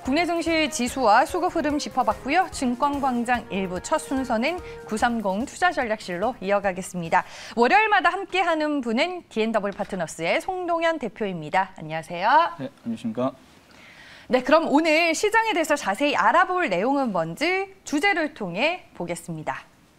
국내 증시 지수와 수급 흐름 짚어봤고요. 증권광장 1부 첫 순서는 930 투자전략실로 이어가겠습니다. 월요일마다 함께하는 분은 D&W 파트너스의 송동현 대표입니다. 안녕하세요. 네, 안녕하십니까. 네, 그럼 오늘 시장에 대해서 자세히 알아볼 내용은 뭔지 주제를 통해 보겠습니다.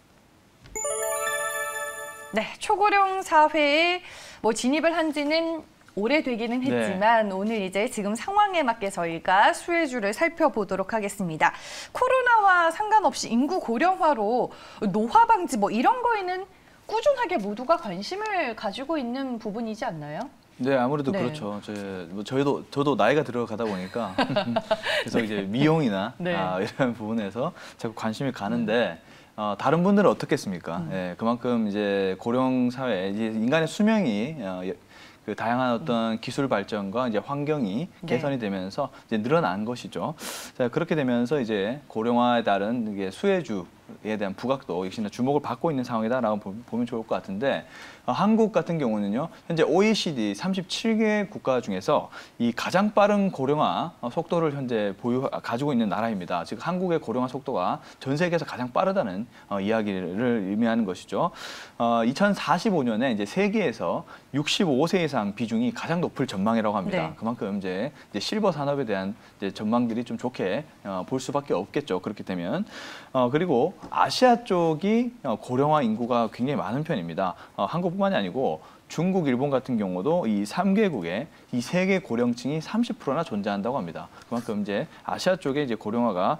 네, 초고령 사회에 진입을 한 지는 오래되기는 했지만 오늘 이제 지금 상황에 맞게 저희가 수혜주를 살펴보도록 하겠습니다. 코로나와 상관없이 인구 고령화로 노화 방지 이런 거에는 꾸준하게 모두가 관심을 가지고 있는 부분이지 않나요? 네, 아무래도 그렇죠. 저도 나이가 들어가다 보니까 그래서 이제 미용이나 이런 부분에서 자꾸 관심이 가는데 다른 분들은 어떻겠습니까? 예, 그만큼 이제 고령 사회, 이제 인간의 수명이 그 다양한 어떤 기술 발전과 이제 환경이 개선이 되면서 이제 늘어난 것이죠. 자, 그렇게 되면서 이제 고령화에 따른 이게 수혜주에 대한 부각도 역시나 주목을 받고 있는 상황이다라고 보면 좋을 것 같은데, 한국 같은 경우는요, 현재 OECD 37개 국가 중에서 이 가장 빠른 고령화 속도를 현재 가지고 있는 나라입니다. 즉 한국의 고령화 속도가 전 세계에서 가장 빠르다는 이야기를 의미하는 것이죠. 2045년에 이제 세계에서 65세 이상 비중이 가장 높을 전망이라고 합니다. 그만큼 이제 실버 산업에 대한 이제 전망들이 좀 좋게 볼 수밖에 없겠죠. 그렇게 되면 그리고 아시아 쪽이 고령화 인구가 굉장히 많은 편입니다. 한국뿐만이 아니고 중국, 일본 같은 경우도 이 3개국에 이 세계 고령층이 30%나 존재한다고 합니다. 그만큼 이제 아시아 쪽에 이제 고령화가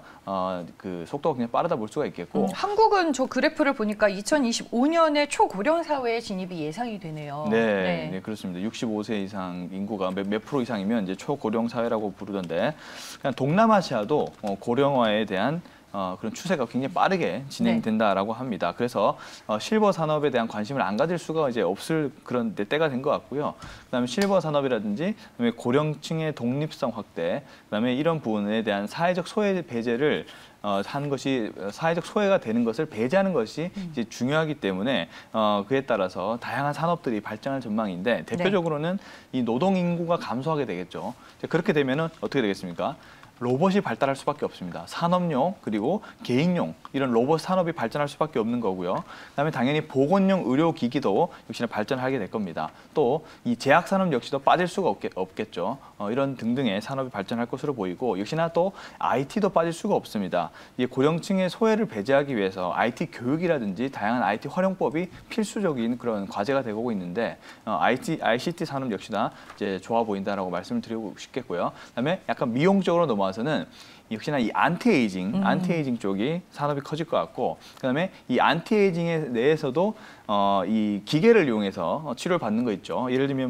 그 속도가 굉장히 빠르다 볼 수가 있겠고, 한국은 저 그래프를 보니까 2025년에 초고령 사회에 진입이 예상이 되네요. 네, 그렇습니다. 65세 이상 인구가 몇 프로 이상이면 이제 초고령 사회라고 부르던데, 그냥 동남아시아도 고령화에 대한 그런 추세가 굉장히 빠르게 진행된다라고 합니다. 그래서 실버 산업에 대한 관심을 안 가질 수가 이제 없을 그런 때가 된 것 같고요. 그다음에 실버 산업이라든지 그다음에 고령층의 독립성 확대, 그다음에 이런 부분에 대한 사회적 소외 배제를 하는 것이, 사회적 소외가 되는 것을 배제하는 것이 이제 중요하기 때문에 그에 따라서 다양한 산업들이 발전할 전망인데, 대표적으로는 이 노동 인구가 감소하게 되겠죠. 그렇게 되면은 어떻게 되겠습니까? 로봇이 발달할 수밖에 없습니다. 산업용 그리고 개인용 이런 로봇 산업이 발전할 수밖에 없는 거고요. 그다음에 당연히 보건용 의료기기도 역시나 발전하게 될 겁니다. 또 이 제약산업 역시도 빠질 수가 없겠죠. 이런 등등의 산업이 발전할 것으로 보이고, 역시나 또 IT도 빠질 수가 없습니다. 이 고령층의 소외를 배제하기 위해서 IT 교육이라든지 다양한 IT 활용법이 필수적인 그런 과제가 되고 있는데, ICT 산업 역시나 이제 좋아 보인다라고 말씀을 드리고 싶겠고요. 그다음에 약간 미용적으로 넘어와서는 역시나 이 안티에이징 쪽이 산업이 커질 것 같고, 그다음에 이 안티에이징에 내에서도 이 기계를 이용해서 치료를 받는 거 있죠. 예를 들면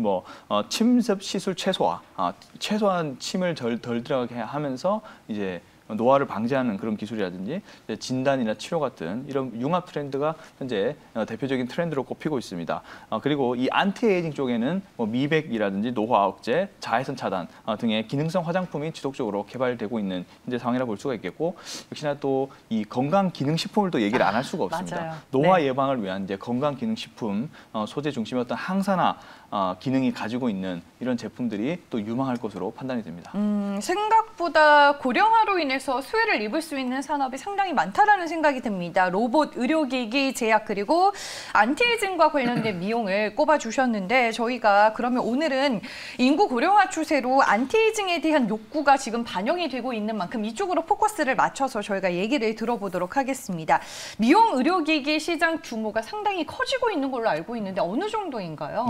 침습 시술 최소화, 최소한 침을 덜 들어가게 하면서 이제 노화를 방지하는 그런 기술이라든지 진단이나 치료 같은 이런 융합 트렌드가 현재 대표적인 트렌드로 꼽히고 있습니다. 그리고 이 안티에이징 쪽에는 미백이라든지 노화 억제, 자외선 차단 등의 기능성 화장품이 지속적으로 개발되고 있는 현재 상황이라 볼 수가 있겠고, 역시나 또 이 건강 기능 식품을 또 얘기를 안 할 수가 없습니다. 맞아요. 노화 예방을 위한 이제 건강 기능 식품 소재 중심의 어떤 항산화 기능이 가지고 있는 이런 제품들이 또 유망할 것으로 판단이 됩니다. 생각보다 고령화로 인해서 수혜를 입을 수 있는 산업이 상당히 많다라는 생각이 듭니다. 로봇, 의료기기, 제약, 그리고 안티에이징과 관련된 미용을 꼽아주셨는데, 저희가 그러면 오늘은 인구 고령화 추세로 안티에이징에 대한 욕구가 지금 반영이 되고 있는 만큼 이쪽으로 포커스를 맞춰서 저희가 얘기를 들어보도록 하겠습니다. 미용, 의료기기 시장 규모가 상당히 커지고 있는 걸로 알고 있는데 어느 정도인가요?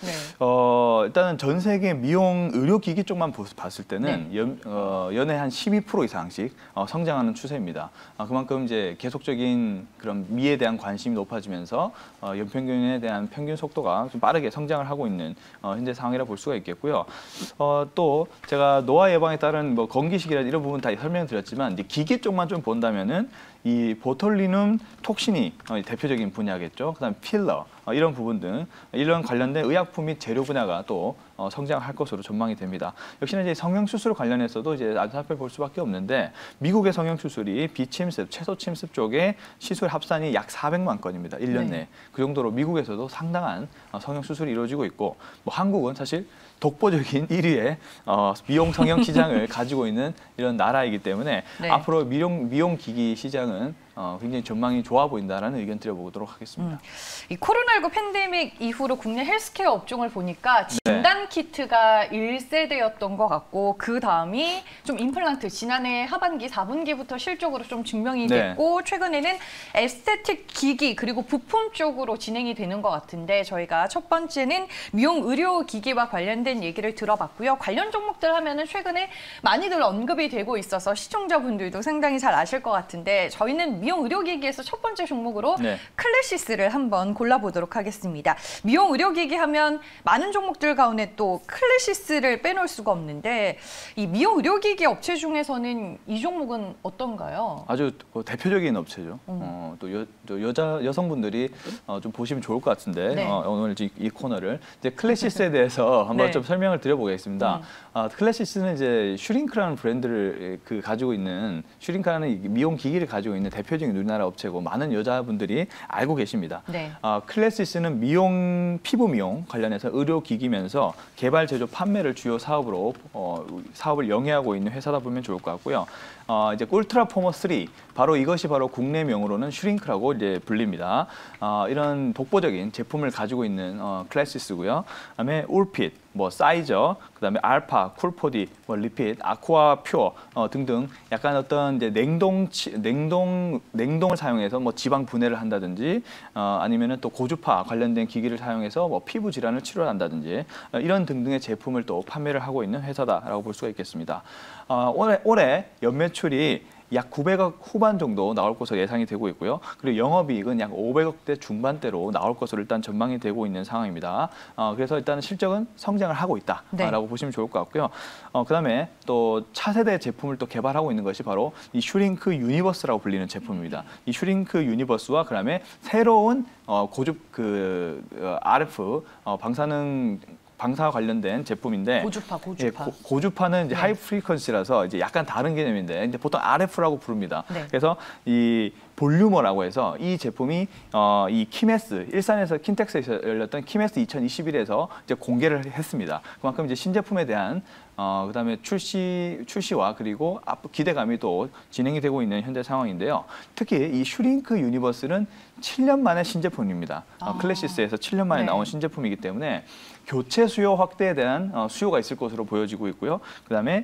일단은 전 세계 미용, 의료기기 쪽만 봤을 때는 연에 한 12% 이상씩 성장하는 추세입니다. 그만큼 이제 계속적인 그런 미에 대한 관심이 높아지면서 연평균에 대한 평균 속도가 좀 빠르게 성장을 하고 있는 현재 상황이라 볼 수가 있겠고요. 또 제가 노화 예방에 따른 건기식이나 이런 부분 다 설명드렸지만, 이제 기기 쪽만 좀 본다면은 이 보톨리눔 톡신이 대표적인 분야겠죠. 그다음 필러, 이런 부분 등 이런 관련된 의약품 및 재료 분야가 또 성장할 것으로 전망이 됩니다. 역시나 이제 성형수술 관련해서도 이제 아주 살펴볼 수밖에 없는데 미국의 성형수술이 비침습, 최소 침습 쪽에 시술 합산이 약 400만 건입니다. 1년 내에. 그 정도로 미국에서도 상당한 성형수술이 이루어지고 있고 뭐 한국은 사실 독보적인 1위의 미용 성형 시장을 가지고 있는 이런 나라이기 때문에 네. 앞으로 미용 기기 시장은 굉장히 전망이 좋아 보인다라는 의견 드려보도록 하겠습니다. 이 코로나19 팬데믹 이후로 국내 헬스케어 업종을 보니까 진단 키트가 1세대였던 것 같고 그 다음이 좀 임플란트 지난해 하반기 4분기부터 실적으로 좀 증명이 됐고 최근에는 에스테틱 기기 그리고 부품 쪽으로 진행이 되는 것 같은데 저희가 첫 번째는 미용 의료 기기와 관련된 얘기를 들어봤고요. 관련 종목들 하면은 최근에 많이들 언급이 되고 있어서 시청자분들도 상당히 잘 아실 것 같은데 저희는 미용 의료기기에서 첫 번째 종목으로 클래시스를 한번 골라보도록 하겠습니다. 미용 의료기기 하면 많은 종목들 가운데 또 클래시스를 빼놓을 수가 없는데 이 미용 의료기기 업체 중에서는 이 종목은 어떤가요? 아주 대표적인 업체죠. 또 여성분들이 좀 보시면 좋을 것 같은데 오늘 이 코너를 이제 클래시스에 대해서 한번 좀 설명을 드려보겠습니다. 클래시스는 이제 슈링크라는 브랜드를 가지고 있는 슈링크라는 미용 기기를 가지고 있는 대표적인 우리나라 업체고 많은 여자분들이 알고 계십니다. 클래시스는 피부 미용 관련해서 의료 기기면서 개발, 제조, 판매를 주요 사업으로 사업을 영위하고 있는 회사다 보면 좋을 것 같고요. 이제 울트라 포머 3 이것이 바로 국내 명으로는 슈링크라고 이제 불립니다. 이런 독보적인 제품을 가지고 있는 클래시스고요. 그다음에 울핏, 사이저, 그다음에 알파, 쿨포디, 리핏, 아쿠아 퓨어 등등 약간 어떤 이제 냉동을 사용해서 지방 분해를 한다든지 아니면은 또 고주파 관련된 기기를 사용해서 피부 질환을 치료한다든지 이런 등등의 제품을 또 판매를 하고 있는 회사다라고 볼 수가 있겠습니다. 올해 연매출이 약 900억 후반 정도 나올 것으로 예상이 되고 있고요. 그리고 영업이익은 약 500억대 중반대로 나올 것으로 일단 전망이 되고 있는 상황입니다. 그래서 일단은 실적은 성장을 하고 있다라고 보시면 좋을 것 같고요. 그다음에 또 차세대 제품을 또 개발하고 있는 것이 바로 이 슈링크 유니버스라고 불리는 제품입니다. 이 슈링크 유니버스와 그다음에 새로운 고급 RF 방사와 관련된 제품인데 고주파. 고주파는 이제 하이 프리퀀시라서 이제 약간 다른 개념인데 이제 보통 RF라고 부릅니다. 그래서 이 볼류머라고 해서 이 제품이 이 키메스 일산에서 킨텍스에서 열렸던 키메스 2021에서 이제 공개를 했습니다. 그만큼 이제 신제품에 대한 그다음에 출시와 그리고 기대감이 또 진행이 되고 있는 현재 상황인데요. 특히 이 슈링크 유니버스는 7년 만에 신제품입니다. 클래시스에서 7년 만에 나온 신제품이기 때문에 교체 수요 확대에 대한 수요가 있을 것으로 보여지고 있고요. 그다음에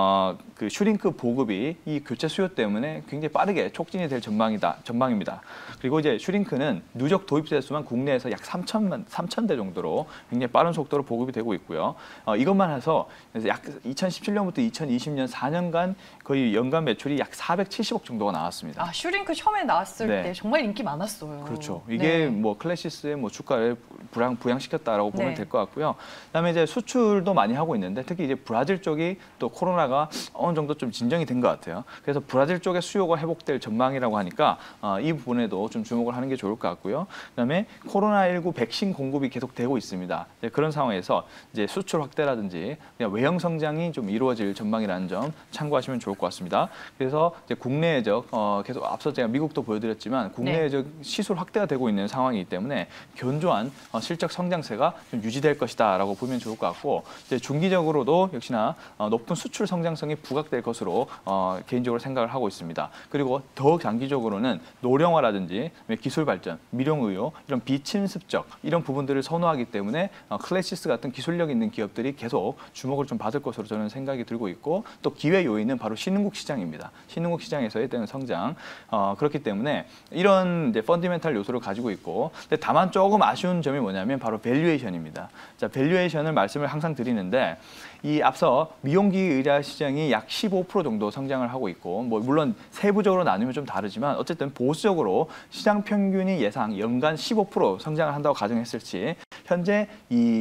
그 슈링크 보급이 이 교체 수요 때문에 굉장히 빠르게 촉진이 될 전망입니다. 그리고 이제 슈링크는 누적 도입자 수만 국내에서 약 3,000대 정도로 굉장히 빠른 속도로 보급이 되고 있고요. 이것만 해서 약 2017년부터 2020년 4년간 거의 연간 매출이 약 470억 정도가 나왔습니다. 슈링크 처음에 나왔을 때 정말 인기 많았어요. 그렇죠. 이게 주가의 주가를 부양시켰다라고 보면 될 것 같고요. 그다음에 이제 수출도 많이 하고 있는데 특히 이제 브라질 쪽이 또 코로나가 어느 정도 좀 진정이 된 것 같아요. 그래서 브라질 쪽의 수요가 회복될 전망이라고 하니까 이 부분에도 좀 주목을 하는 게 좋을 것 같고요. 그다음에 코로나19 백신 공급이 계속되고 있습니다. 그런 상황에서 이제 수출 확대라든지 그냥 외형 성장이 좀 이루어질 전망이라는 점 참고하시면 좋을 것 같습니다. 그래서 이제 국내적 계속 앞서 제가 미국도 보여드렸지만 국내적 시술 확대가 되고 있는 상황이기 때문에 견조한 실적 성장세가 좀 유지될 것이다라고 보면 좋을 것 같고 이제 중기적으로도 역시나 높은 수출 성장성이 부각될 것으로 개인적으로 생각을 하고 있습니다. 그리고 더 장기적으로는 노령화라든지 기술 발전, 미용의료 이런 비침습적 이런 부분들을 선호하기 때문에 클래시스 같은 기술력 있는 기업들이 계속 주목을 좀 받을 것으로 저는 생각이 들고 있고 또 기회 요인은 바로 신흥국 시장입니다. 신흥국 시장에서의 때는 성장 그렇기 때문에 이런 이제 펀디멘탈 요소를 가지고 있고 근데 다만 조금 아쉬운 점이 뭐냐면 바로 밸류에이션입니다. 자, 밸류에이션을 말씀을 항상 드리는데 이 앞서 미용기기 의자 시장이 약 15% 정도 성장을 하고 있고 물론 세부적으로 나누면 좀 다르지만 어쨌든 보수적으로 시장 평균이 예상 연간 15% 성장을 한다고 가정했을지 현재 이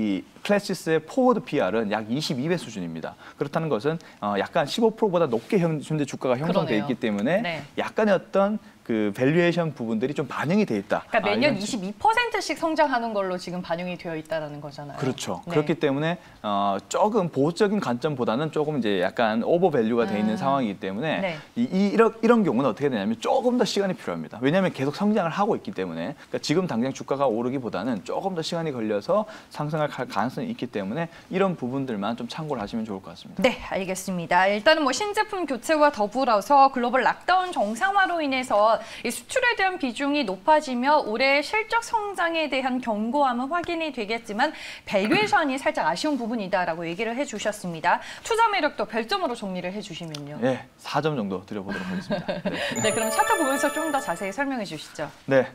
클래시스의 포워드 PR은 약 22배 수준입니다. 그렇다는 것은 약간 15%보다 높게 현재 주가가 형성돼 있기 때문에 네. 약간의 어떤 그 밸류에이션 부분들이 좀 반영이 돼 있다. 그러니까 매년 22%씩 성장하는 걸로 지금 반영이 되어 있다는 거잖아요. 그렇죠. 네. 그렇기 때문에 조금 보수적인 관점보다는 조금 이제 약간 오버 밸류가 돼 있는 상황이기 때문에 네. 이런 경우는 어떻게 되냐면 조금 더 시간이 필요합니다. 왜냐하면 계속 성장을 하고 있기 때문에 그러니까 지금 당장 주가가 오르기보다는 조금 더 시간이 걸려서 상승할 가능성이 있기 때문에 이런 부분들만 좀 참고를 하시면 좋을 것 같습니다. 네, 알겠습니다. 일단은 뭐 신제품 교체와 더불어서 글로벌 락다운 정상화로 인해서 이 수출에 대한 비중이 높아지며 올해 실적 성장에 대한 견고함은 확인이 되겠지만 밸류에이션이 살짝 아쉬운 부분이다라고 얘기를 해주셨습니다. 투자 매력도 별점으로 정리를 해주시면요. 네, 4점 정도 드려보도록 하겠습니다. 네. 네, 그럼 차트 보면서 좀 더 자세히 설명해 주시죠. 네.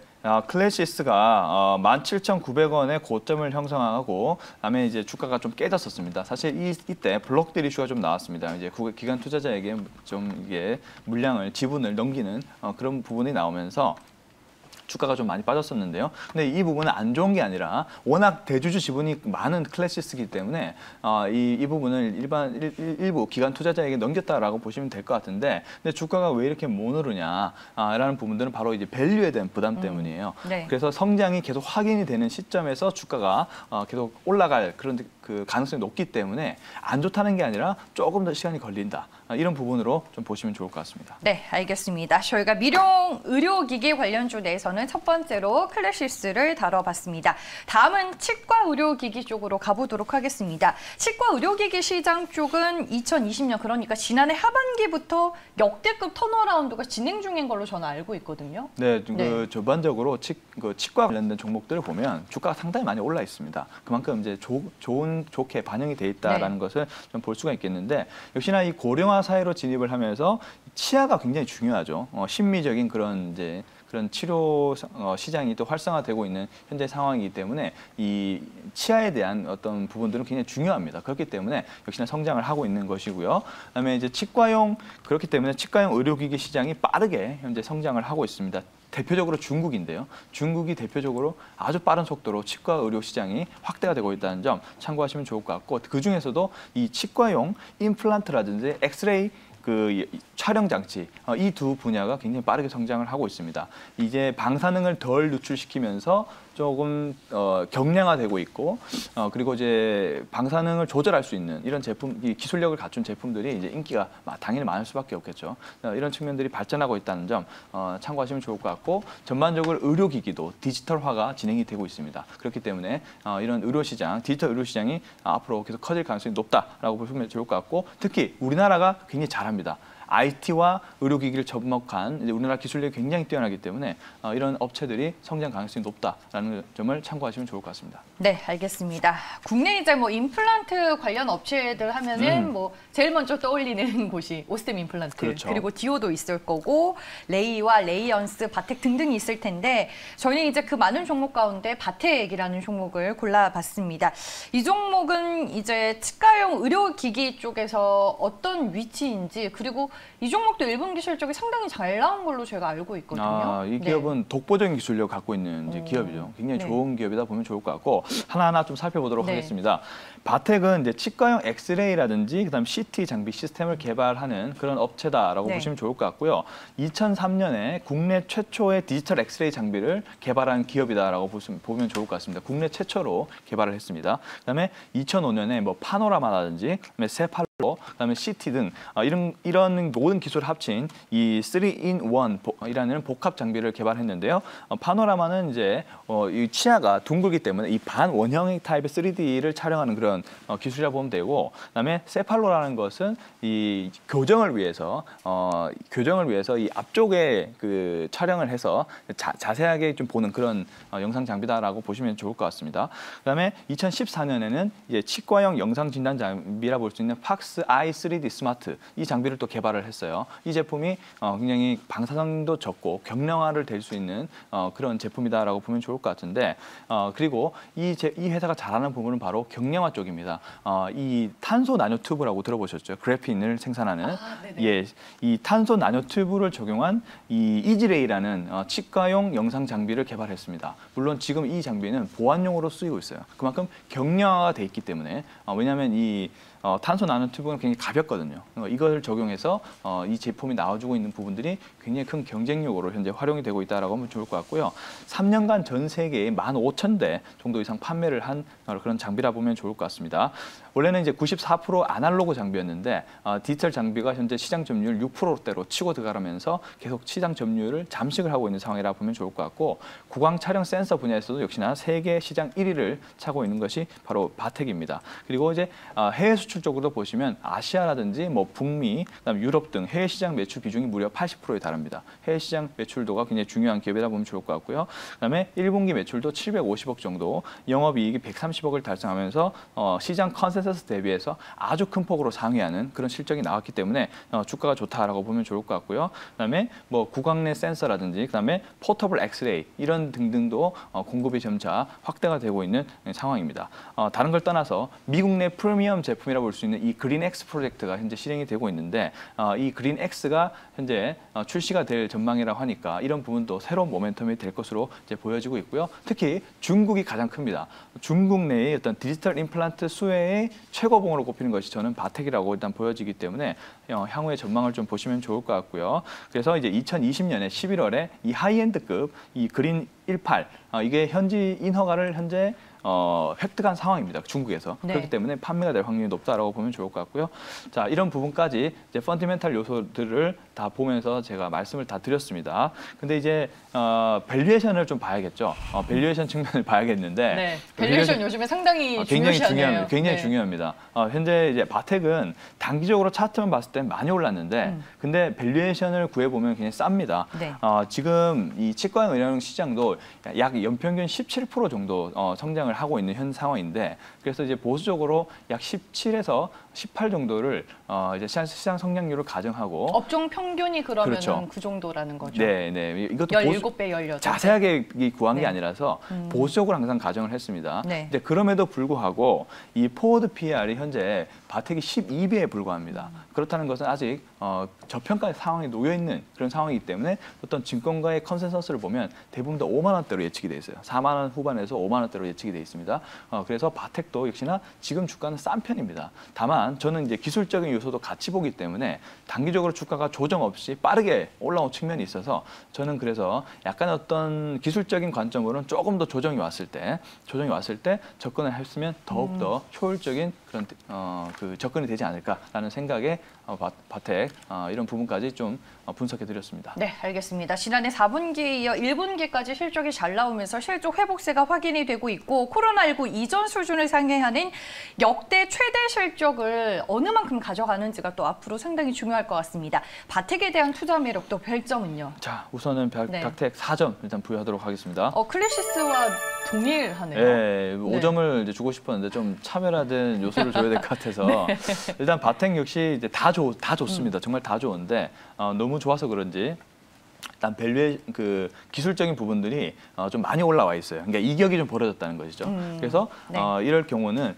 클래시스가 17,900원의 고점을 형성하고 그다음에 이제 주가가 좀 깨졌었습니다. 사실 이때 블록딜 이슈가 좀 나왔습니다. 이제 기관 투자자에게 좀 이게 물량을 지분을 넘기는 그런 부분이 나오면서 주가가 좀 많이 빠졌었는데요. 근데 이 부분은 안 좋은 게 아니라 워낙 대주주 지분이 많은 클래시스이기 때문에 이 부분을 일부 기관 투자자에게 넘겼다라고 보시면 될 것 같은데 근데 주가가 왜 이렇게 못 오르냐라는 부분들은 바로 이제 밸류에 대한 부담 때문이에요. 네. 그래서 성장이 계속 확인이 되는 시점에서 주가가 계속 올라갈 그런 그 가능성이 높기 때문에 안 좋다는 게 아니라 조금 더 시간이 걸린다. 이런 부분으로 좀 보시면 좋을 것 같습니다. 네, 알겠습니다. 저희가 미용 의료기기 관련주 내에서는 첫 번째로 클래시스를 다뤄봤습니다. 다음은 치과 의료기기 쪽으로 가보도록 하겠습니다. 치과 의료기기 시장 쪽은 2020년 그러니까 지난해 하반기부터 역대급 턴어라운드가 진행 중인 걸로 저는 알고 있거든요. 네, 네. 그 전반적으로 치과 관련된 종목들을 보면 주가가 상당히 많이 올라 있습니다. 그만큼 이제 좋게 반영이 돼 있다라는 네. 것을 좀 볼 수가 있겠는데 역시나 이 고령화 사회로 진입을 하면서 치아가 굉장히 중요하죠. 심미적인 그런 치료 시장이 또 활성화되고 있는 현재 상황이기 때문에 이 치아에 대한 어떤 부분들은 굉장히 중요합니다. 그렇기 때문에 역시나 성장을 하고 있는 것이고요. 그다음에 이제 그렇기 때문에 치과용 의료기기 시장이 빠르게 현재 성장을 하고 있습니다. 대표적으로 중국인데요. 중국이 대표적으로 아주 빠른 속도로 치과 의료 시장이 확대가 되고 있다는 점 참고하시면 좋을 것 같고 그 중에서도 이 치과용 임플란트라든지 엑스레이 촬영 장치 이 두 분야가 굉장히 빠르게 성장을 하고 있습니다. 이제 방사능을 덜 노출시키면서 조금 경량화되고 있고 그리고 이제 방사능을 조절할 수 있는 이런 기술력을 갖춘 제품들이 이제 인기가 당연히 많을 수밖에 없겠죠. 이런 측면들이 발전하고 있다는 점 참고하시면 좋을 것 같고 전반적으로 의료기기도 디지털화가 진행이 되고 있습니다. 그렇기 때문에 이런 디지털 의료 시장이 앞으로 계속 커질 가능성이 높다라고 보시면 좋을 것 같고 특히 우리나라가 굉장히 잘합니다. IT와 의료기기를 접목한 우리나라 기술력이 굉장히 뛰어나기 때문에 이런 업체들이 성장 가능성이 높다라는 점을 참고하시면 좋을 것 같습니다. 네, 알겠습니다. 국내 이제 뭐 임플란트 관련 업체들 하면은 뭐 제일 먼저 떠올리는 곳이 오스템 임플란트 그렇죠. 그리고 디오도 있을 거고 레이와 레이언스, 바텍 등등이 있을 텐데 저희는 이제 그 많은 종목 가운데 바텍이라는 종목을 골라봤습니다. 이 종목은 이제 치과용 의료기기 쪽에서 어떤 위치인지 그리고 이 종목도 1분기 실적이 상당히 잘 나온 걸로 제가 알고 있거든요. 이 기업은 독보적인 기술력을 갖고 있는 이제 기업이죠. 굉장히 좋은 기업이다 보면 좋을 것 같고 하나하나 좀 살펴보도록 하겠습니다. 바텍은 이제 치과용 엑스레이라든지 그다음 CT 장비 시스템을 개발하는 그런 업체다라고 보시면 좋을 것 같고요. 2003년에 국내 최초의 디지털 엑스레이 장비를 개발한 기업이다라고 보면 좋을 것 같습니다. 국내 최초로 개발을 했습니다. 그다음에 2005년에 뭐 파노라마라든지 그다음에 세팔로 그다음에 CT 등 이런 모든 기술을 합친 이 3-in-1이라는 복합 장비를 개발했는데요. 파노라마는 이제 이 치아가 둥글기 때문에 이 반원형 타입의 3D를 촬영하는 그런 기술이라고 보면 되고, 그다음에 세팔로라는 것은 이 교정을 위해서 이 앞쪽에 그 촬영을 해서 자세하게 좀 보는 그런 영상 장비다라고 보시면 좋을 것 같습니다. 그다음에 2014년에는 이제 치과형 영상 진단 장비라 볼 수 있는 팍스 XI 3D 스마트 이 장비를 또 개발을 했어요. 이 제품이 굉장히 방사선도 적고 경량화를 될 수 있는 그런 제품이다라고 보면 좋을 것 같은데 그리고 이 회사가 잘하는 부분은 바로 경량화 쪽입니다. 이 탄소 나노 튜브라고 들어보셨죠? 그래핀을 생산하는 예, 이 탄소 나노 튜브를 적용한 이 이지레이라는 치과용 영상 장비를 개발했습니다. 물론 지금 이 장비는 보안용으로 쓰이고 있어요. 그만큼 경량화가 돼 있기 때문에 왜냐하면 이 탄소 나노 튜브는 굉장히 가볍거든요. 이걸 적용해서 이 제품이 나와주고 있는 부분들이 굉장히 큰 경쟁력으로 현재 활용이 되고 있다라고 하면 좋을 것 같고요. 3년간 전 세계에 15,000대 정도 이상 판매를 한 그런 장비라 보면 좋을 것 같습니다. 원래는 이제 94% 아날로그 장비였는데 디지털 장비가 현재 시장 점유율 6%대로 치고 들어가면서 계속 시장 점유율을 잠식을 하고 있는 상황이라 보면 좋을 것 같고 구강 촬영 센서 분야에서도 역시나 세계 시장 1위를 차고 있는 것이 바로 바텍입니다. 그리고 이제 해외 수출 쪽으로 보시면 아시아라든지 뭐 북미, 그다음 유럽 등 해외 시장 매출 비중이 무려 80%에 달합니다. 해외 시장 매출도가 굉장히 중요한 기업이라 보면 좋을 것 같고요. 그다음에 1분기 매출도 750억 정도, 영업이익이 130억을 달성하면서 시장 컨센서스 대비해서 아주 큰 폭으로 상회하는 그런 실적이 나왔기 때문에 주가가 좋다라고 보면 좋을 것 같고요. 그다음에 뭐 구강 내 센서라든지 그다음에 포터블 엑스레이 이런 등등도 공급이 점차 확대가 되고 있는 상황입니다. 다른 걸 떠나서 미국 내 프리미엄 제품이라고 볼 수 있는 이 그린엑스 프로젝트가 현재 실행이 되고 있는데 이 그린엑스가 현재 출시가 될 전망이라고 하니까 이런 부분도 새로운 모멘텀이 될 것으로 이제 보여지고 있고요. 특히 중국이 가장 큽니다. 중국 내의 어떤 디지털 임플란트 수혜의 최고봉으로 꼽히는 것이 저는 바텍이라고 일단 보여지기 때문에 향후의 전망을 좀 보시면 좋을 것 같고요. 그래서 이제 2020년에 11월에 이 하이엔드급 이 그린 18 이게 현지 인허가를 현재 획득한 상황입니다. 중국에서. 네. 그렇기 때문에 판매가 될 확률이 높다라고 보면 좋을 것 같고요. 자, 이런 부분까지 이제 펀더멘탈 요소들을 다 보면서 제가 말씀을 다 드렸습니다. 근데 이제 밸류에이션을 좀 봐야겠죠. 밸류에이션 측면을 봐야겠는데 네. 밸류에이션 요즘에 상당히 굉장히 중요시하네요. 굉장히 네. 중요합니다. 현재 이제 바텍은 단기적으로 차트만 봤을 때 많이 올랐는데 근데 밸류에이션을 구해보면 굉장히 쌉니다. 네. 지금 이 치과형 의료용 시장도 약 연평균 17% 정도 성장을 하고 있는 현 상황인데 그래서 이제 보수적으로 약 17에서 18 정도를 이제 시장 성장률을 가정하고 업종 평균이 그러면 그렇죠. 그 정도라는 거죠. 네, 네. 이것도 17배, 18배. 자세하게 구한 게 네. 아니라서 보수적으로 항상 가정을 했습니다. 네. 이제 그럼에도 불구하고 이 포워드 PR이 현재 바텍이 12배에 불과합니다. 그렇다는 것은 아직 저평가 상황에 놓여 있는 그런 상황이기 때문에 어떤 증권가의 컨센서스를 보면 대부분 다 5만 원대로 예측이 돼 있어요. 4만 원 후반에서 5만 원대로 예측이 돼 있습니다. 그래서 바텍도 역시나 지금 주가는 싼 편입니다. 다만 저는 이제 기술적인 요소도 같이 보기 때문에 단기적으로 주가가 조정 없이 빠르게 올라온 측면이 있어서 저는 그래서 약간 어떤 기술적인 관점으로는 조금 더 조정이 왔을 때 접근을 했으면 더욱더 효율적인 그런 그 접근이 되지 않을까라는 생각에 바텍 이런 부분까지 좀 분석해 드렸습니다. 네, 알겠습니다. 지난해 4분기에 이어 1분기까지 실적이 잘 나오면서 실적 회복세가 확인이 되고 있고 코로나19 이전 수준을 상회하는 역대 최대 실적을 어느 만큼 가져가는지가 또 앞으로 상당히 중요할 것 같습니다. 바텍에 대한 투자 매력도 별점은요? 자, 우선은 바텍 4점 일단 부여하도록 하겠습니다. 클래시스와 동일하네요. 네, 5점을 이제 주고 싶었는데 좀 차별화된 요소를 줘야 될 것 같아서 네. 일단 바텍 역시 이제 다 좋습니다. 정말 다 좋은데 너무 좋아서 그런지 일단 밸류의 그 기술적인 부분들이 좀 많이 올라와 있어요. 그러니까 이격이 좀 벌어졌다는 것이죠. 그래서 네. 이럴 경우는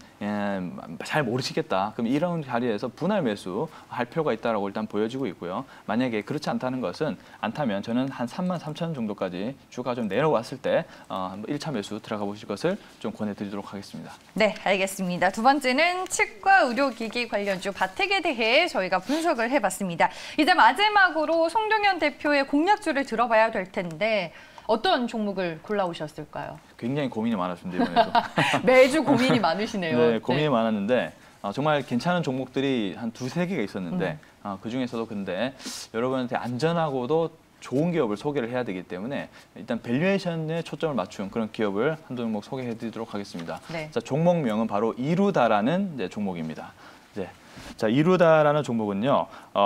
잘 모르시겠다. 그럼 이런 자리에서 분할 매수할 필요가 있다라고 일단 보여지고 있고요. 만약에 그렇지 않다면 저는 한 3만 3천 정도까지 주가 좀 내려왔을 때 1차 매수 들어가 보실 것을 좀 권해드리도록 하겠습니다. 네, 알겠습니다. 두 번째는 치과 의료기기 관련주 바텍에 대해 저희가 분석을 해봤습니다. 이제 마지막으로 송정현 대표의 공약주를 들어봐야 될 텐데 어떤 종목을 골라오셨을까요? 굉장히 고민이 많았습니다, 이번에도. 매주 고민이 많으시네요. 네, 고민이 많았는데 정말 괜찮은 종목들이 한 2-3개가 있었는데 그중에서도 근데 여러분한테 안전하고도 좋은 기업을 소개를 해야 되기 때문에 일단 밸류에이션에 초점을 맞춘 그런 기업을 한두 종목 소개해드리도록 하겠습니다. 네. 자, 종목명은 바로 이루다라는 종목입니다. 자, 이루다라는 종목은요,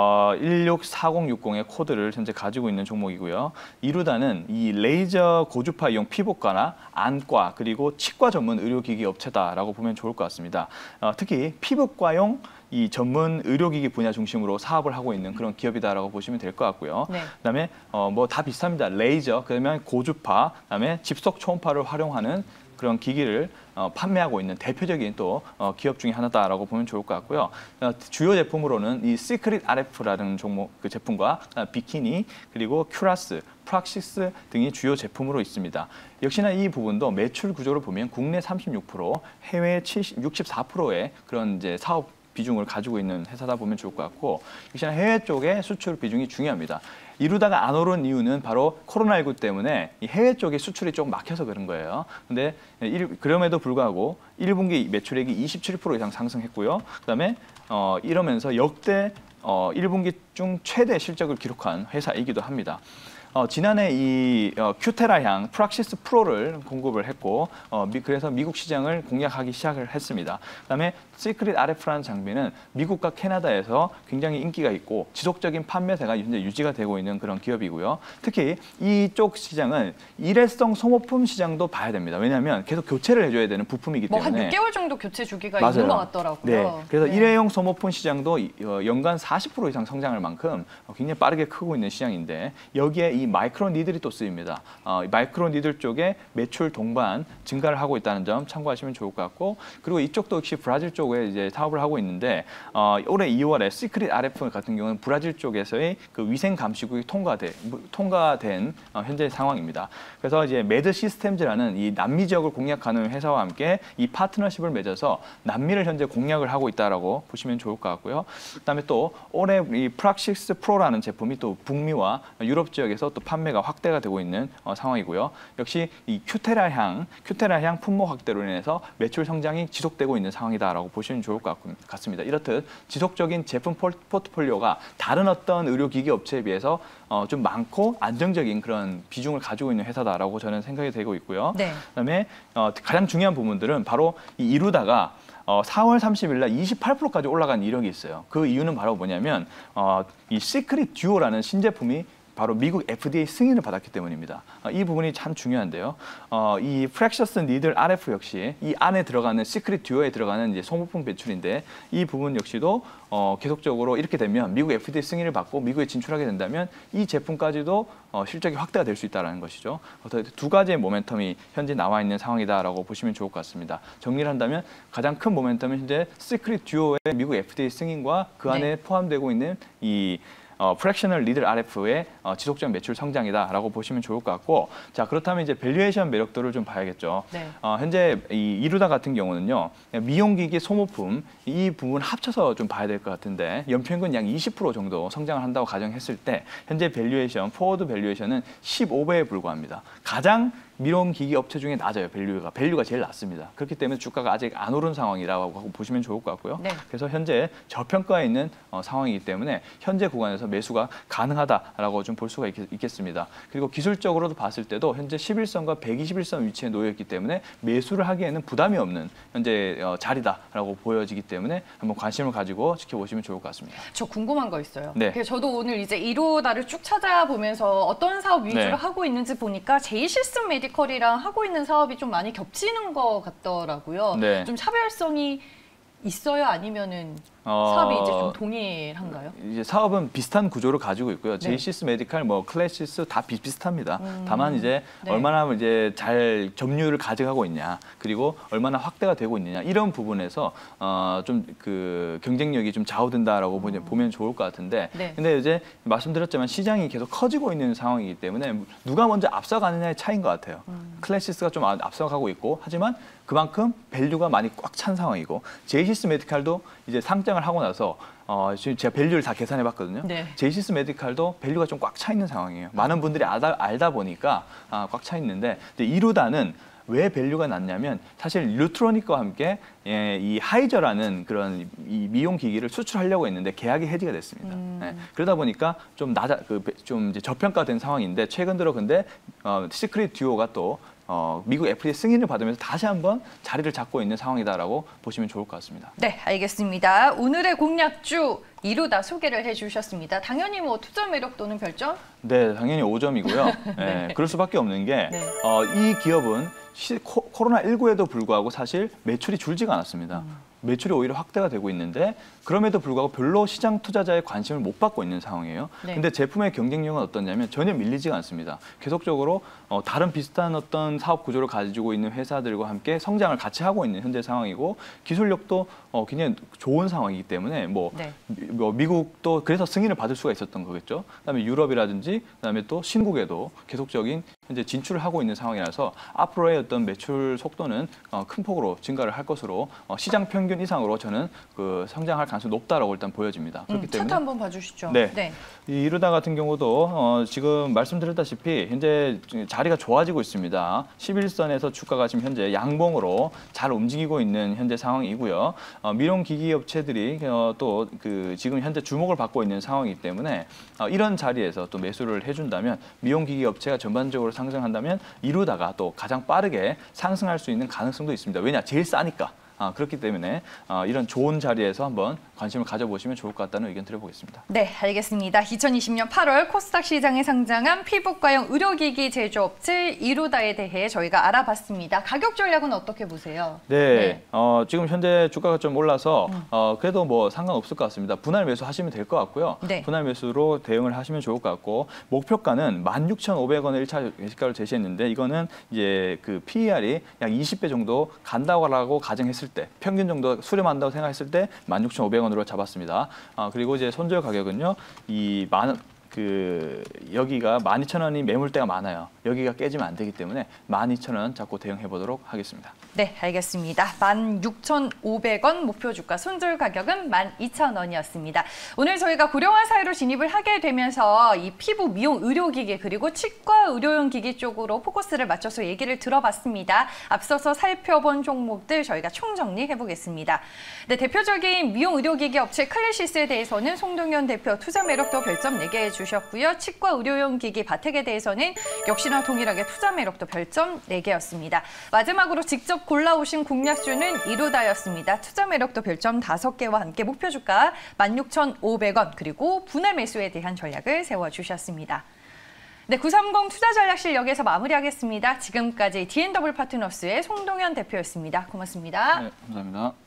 164060의 코드를 현재 가지고 있는 종목이고요. 이루다는 이 레이저 고주파 이용 피부과나 안과 그리고 치과 전문 의료기기 업체다라고 보면 좋을 것 같습니다. 특히 피부과용 이 전문 의료기기 분야 중심으로 사업을 하고 있는 그런 기업이다라고 보시면 될 것 같고요. 네. 그다음에 뭐 다 비슷합니다. 레이저, 그다음에 고주파, 그다음에 집속 초음파를 활용하는 그런 기기를 판매하고 있는 대표적인 또 기업 중에 하나다라고 보면 좋을 것 같고요. 주요 제품으로는 이 시크릿 RF라는 종목 그 제품과 비키니 그리고 큐라스, 프락시스 등이 주요 제품으로 있습니다. 역시나 이 부분도 매출 구조를 보면 국내 36%, 해외 64%의 그런 이제 사업 비중을 가지고 있는 회사다 보면 좋을 것 같고, 역시나 해외 쪽의 수출 비중이 중요합니다. 이루다가 안 오른 이유는 바로 코로나19 때문에 이 해외 쪽의 수출이 좀 막혀서 그런 거예요. 근데 그럼에도 불구하고 1분기 매출액이 27% 이상 상승했고요. 그다음에 이러면서 역대 1분기 중 최대 실적을 기록한 회사이기도 합니다. 지난해 이 큐테라향 프락시스 프로를 공급을 했고 그래서 미국 시장을 공략하기 시작을 했습니다. 그다음에 시크릿 RF라는 장비는 미국과 캐나다에서 굉장히 인기가 있고 지속적인 판매세가 현재 유지가 되고 있는 그런 기업이고요. 특히 이쪽 시장은 일회성 소모품 시장도 봐야 됩니다. 왜냐하면 계속 교체를 해줘야 되는 부품이기 때문에. 뭐 한 6개월 정도 교체 주기가 맞아요. 있는 것 같더라고요. 네, 그래서 일회용 소모품 시장도 연간 40% 이상 성장할 만큼 굉장히 빠르게 크고 있는 시장인데 여기에 이 마이크로 니들이 또 쓰입니다. 마이크로 니들 쪽에 매출 동반 증가를 하고 있다는 점 참고하시면 좋을 것 같고, 그리고 이쪽도 역시 브라질 쪽에 이제 사업을 하고 있는데 올해 2월에 시크릿 RF 같은 경우는 브라질 쪽에서의 그 위생 감시국이 통과된 현재 상황입니다. 그래서 이제 매드 시스템즈라는 이 남미 지역을 공략하는 회사와 함께 이 파트너십을 맺어서 남미를 현재 공략을 하고 있다라고 보시면 좋을 것 같고요. 그다음에 또 올해 이 프락시스 프로라는 제품이 또 북미와 유럽 지역에서 또 판매가 확대가 되고 있는 상황이고요. 역시 이 큐테라향 품목 확대로 인해서 매출 성장이 지속되고 있는 상황이다라고 보시면 좋을 것 같습니다. 이렇듯 지속적인 제품 포트폴리오가 다른 어떤 의료기기 업체에 비해서 좀 많고 안정적인 그런 비중을 가지고 있는 회사다라고 저는 생각이 되고 있고요. 네. 그다음에 가장 중요한 부분들은 바로 이 이루다가 4월 30일 날 28%까지 올라간 이력이 있어요. 그 이유는 바로 뭐냐면 이 시크릿 듀오라는 신제품이 바로 미국 FDA 승인을 받았기 때문입니다. 이 부분이 참 중요한데요. 이 프랙셔스 니들 RF 역시 이 안에 들어가는 시크릿 듀오에 들어가는 이제 소모품 배출인데 이 부분 역시도 계속적으로 이렇게 되면 미국 FDA 승인을 받고 미국에 진출하게 된다면 이 제품까지도 실적이 확대가 될 수 있다는 것이죠. 두 가지의 모멘텀이 현재 나와 있는 상황이다라고 보시면 좋을 것 같습니다. 정리를 한다면 가장 큰 모멘텀은 현재 시크릿 듀오의 미국 FDA 승인과 그 안에 포함되고 있는 이 프랙셔널 니들 RF의 지속적 매출 성장이다라고 보시면 좋을 것 같고, 자 그렇다면 이제 밸류에이션 매력도를 좀 봐야겠죠. 네. 현재 이 이루다 같은 경우는요 미용기기 소모품 이 부분 합쳐서 좀 봐야 될 것 같은데 연평균 약 20% 정도 성장을 한다고 가정했을 때 현재 밸류에이션 포워드 밸류에이션은 15배에 불과합니다. 가장 미용기기 업체 중에 낮아요. 밸류가 제일 낮습니다. 그렇기 때문에 주가가 아직 안 오른 상황이라고 보시면 좋을 것 같고요. 네. 그래서 현재 저평가에 있는 상황이기 때문에 현재 구간에서 매수가 가능하다라고 좀 볼 수가 있겠습니다. 그리고 기술적으로도 봤을 때도 현재 11선과 121선 위치에 놓여 있기 때문에 매수를 하기에는 부담이 없는 현재 자리다라고 보여지기 때문에 한번 관심을 가지고 지켜보시면 좋을 것 같습니다. 저 궁금한 거 있어요. 네. 저도 오늘 이제 이루다를 쭉 찾아보면서 어떤 사업 위주로 하고 있는지 보니까 제이시스 메디컬이랑 하고 있는 사업이 좀 많이 겹치는 것 같더라고요. 네. 좀 차별성이 있어요? 아니면은 사업이 이제 좀 동일한가요? 이제 사업은 비슷한 구조를 가지고 있고요. 네. 제이시스 메디칼, 클래시스 다 비슷합니다. 다만 이제 얼마나 이제 잘 점유율을 가져가고 있냐, 그리고 얼마나 확대가 되고 있느냐 이런 부분에서 좀 그 경쟁력이 좀 좌우된다라고 보면 좋을 것 같은데, 근데 이제 말씀드렸지만 시장이 계속 커지고 있는 상황이기 때문에 누가 먼저 앞서가느냐의 차이인 것 같아요. 클래시스가 좀 앞서가고 있고 하지만 그만큼 밸류가 많이 꽉 찬 상황이고 제이시스 메디칼도 이제 상장을 하고 나서 지금 제가 밸류를 다 계산해봤거든요. 네. 제이시스 메디칼도 밸류가 좀 꽉 차 있는 상황이에요. 많은 분들이 알다 보니까 꽉 차 있는데 이루다는 왜 밸류가 낮냐면 사실 루트로닉과 함께 이 하이저라는 그런 이 미용 기기를 수출하려고 했는데 계약이 해지가 됐습니다. 그러다 보니까 좀 좀 이제 저평가된 상황인데 최근 들어 근데 시크릿 듀오가 또 미국 FDA 승인을 받으면서 다시 한번 자리를 잡고 있는 상황이다라고 보시면 좋을 것 같습니다. 네, 알겠습니다. 오늘의 공략주 이루다 소개를 해주셨습니다. 당연히 뭐 투자 매력도는 별점? 네, 당연히 5점이고요. 네, 그럴 수밖에 없는 게 이 기업은 코로나19에도 불구하고 사실 매출이 줄지가 않았습니다. 매출이 오히려 확대가 되고 있는데 그럼에도 불구하고 별로 시장 투자자의 관심을 못 받고 있는 상황이에요. 네. 근데 제품의 경쟁력은 어떠냐면 전혀 밀리지가 않습니다. 계속적으로 다른 비슷한 어떤 사업 구조를 가지고 있는 회사들과 함께 성장을 같이 하고 있는 현재 상황이고 기술력도 굉장히 좋은 상황이기 때문에 네. 미국도 그래서 승인을 받을 수가 있었던 거겠죠. 그다음에 유럽이라든지 그다음에 또 신국에도 계속적인 현재 진출을 하고 있는 상황이라서 앞으로의 어떤 매출 속도는 큰 폭으로 증가를 할 것으로 시장 평균 이상으로 저는 그 성장할 가능성이 높다라고 일단 보여집니다. 그렇기 때문에 차트 한번 봐주시죠. 네. 이 이루다 같은 경우도 지금 말씀드렸다시피 현재 자리가 좋아지고 있습니다. 11선에서 주가가 지금 현재 양봉으로 잘 움직이고 있는 현재 상황이고요. 미용기기 업체들이 또 그 지금 현재 주목을 받고 있는 상황이기 때문에 이런 자리에서 또 매수를 해준다면 미용기기 업체가 전반적으로 상승한다면 이루다가 또 가장 빠르게 상승할 수 있는 가능성도 있습니다. 왜냐? 제일 싸니까. 그렇기 때문에 이런 좋은 자리에서 한번 관심을 가져보시면 좋을 것 같다는 의견 드려보겠습니다. 네, 알겠습니다. 2020년 8월 코스닥 시장에 상장한 피부과용 의료기기 제조업체 이루다에 대해 저희가 알아봤습니다. 가격 전략은 어떻게 보세요? 네, 지금 현재 주가가 좀 올라서 그래도 뭐 상관없을 것 같습니다. 분할 매수 하시면 될 것 같고요. 네. 분할 매수로 대응을 하시면 좋을 것 같고 목표가는 16,500원을 1차 예시가로 제시했는데 이거는 이제 그 PER이 약 20배 정도 간다고 가정했을 때 평균 정도 수렴한다고 생각했을 때 16,500원으로 잡았습니다. 그리고 이제 손절 가격은요. 여기가 12,000원이 매물대가 많아요. 여기가 깨지면 안 되기 때문에 12,000원 잡고 대응해 보도록 하겠습니다. 네, 알겠습니다. 16,500원 목표 주가 손절 가격은 12,000원이었습니다. 오늘 저희가 고령화 사회로 진입을 하게 되면서 이 피부 미용 의료기기 그리고 치과 의료용 기기 쪽으로 포커스를 맞춰서 얘기를 들어봤습니다. 앞서서 살펴본 종목들 저희가 총정리해 보겠습니다. 네, 대표적인 미용 의료기기 업체 클래시스에 대해서는 송동현 대표 투자 매력도 별점 4개 주셨고요. 치과 의료용 기기 바텍에 대해서는 역시나 동일하게 투자 매력도 별점 4개였습니다. 마지막으로 직접 골라오신 공략주는 이루다였습니다. 투자 매력도 별점 5개와 함께 목표 주가 16,500원 그리고 분할 매수에 대한 전략을 세워주셨습니다. 네, 930 투자 전략실 여기서 마무리하겠습니다. 지금까지 D&W 파트너스의 송동현 대표였습니다. 고맙습니다. 네, 감사합니다.